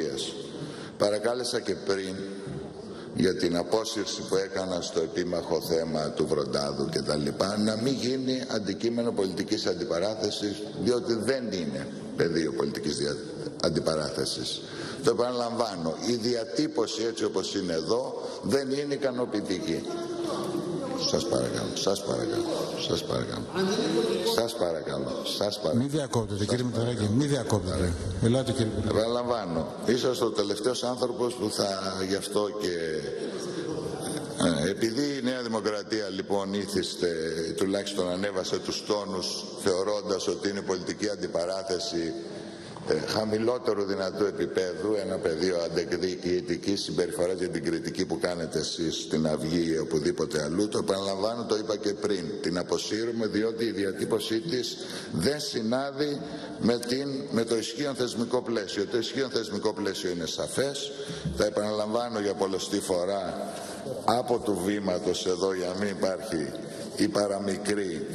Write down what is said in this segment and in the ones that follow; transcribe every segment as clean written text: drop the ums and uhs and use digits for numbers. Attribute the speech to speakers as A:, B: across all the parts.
A: Παρακάλεσα και πριν για την απόσυρση που έκανα στο επίμαχο θέμα του Βροντάδου και τα λοιπά, να μην γίνει αντικείμενο πολιτικής αντιπαράθεσης, διότι δεν είναι πεδίο πολιτικής αντιπαράθεσης. Το επαναλαμβάνω, η διατύπωση έτσι όπως είναι εδώ δεν είναι ικανοποιητική. Σας παρακαλώ, σας παρακαλώ, σας παρακαλώ, σας παρακαλώ, σας παρακαλώ.
B: Μην διακόπτετε κύριε Μηταράκη, μην διακόπτετε. Ελάτε κύριε Μηταράκη.
A: Επαναλαμβάνω, είσαστε ο τελευταίος άνθρωπος που θα γι' αυτό και... επειδή η Νέα Δημοκρατία λοιπόν ήθιστε, τουλάχιστον ανέβασε τους τόνους θεωρώντας ότι είναι πολιτική αντιπαράθεση χαμηλότερου δυνατού επίπεδου, ένα πεδίο αντεκδικητικής συμπεριφοράς για την κριτική που κάνετε εσείς στην Αυγή ή οπουδήποτε αλλού, το επαναλαμβάνω, το είπα και πριν, την αποσύρουμε διότι η διατύπωσή της δεν συνάδει με το ισχύον θεσμικό πλαίσιο. Το ισχύον θεσμικό πλαίσιο είναι σαφές, τα επαναλαμβάνω για πολλοστή φορά από του βήματος εδώ για να μην υπάρχει η παραμικρή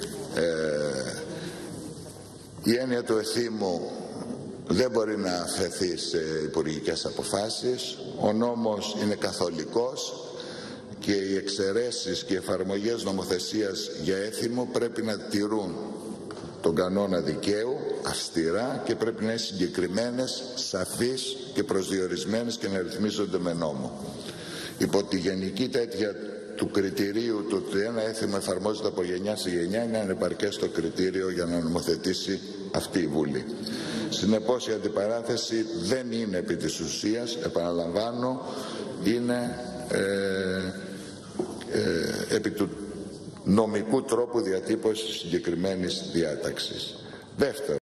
A: η έννοια του εθήμου δεν μπορεί να αφαιθεί σε υπουργικές αποφάσεις. Ο νόμος είναι καθολικός και οι εξαιρέσεις και οι εφαρμογές νομοθεσίας για έθιμο πρέπει να τηρούν τον κανόνα δικαίου αυστηρά και πρέπει να είναι συγκεκριμένες, σαφείς και προσδιορισμένες και να ρυθμίζονται με νόμο. Υπό τη γενική τέτοια του κριτηρίου του ότι ένα έθιμο εφαρμόζεται από γενιά σε γενιά είναι ανεπαρκές το κριτήριο για να νομοθετήσει αυτή η Βουλή. Συνεπώς η αντιπαράθεση δεν είναι επί της ουσίας, επαναλαμβάνω, είναι επί του νομικού τρόπου διατύπωσης συγκεκριμένης διάταξης. Δεύτερον,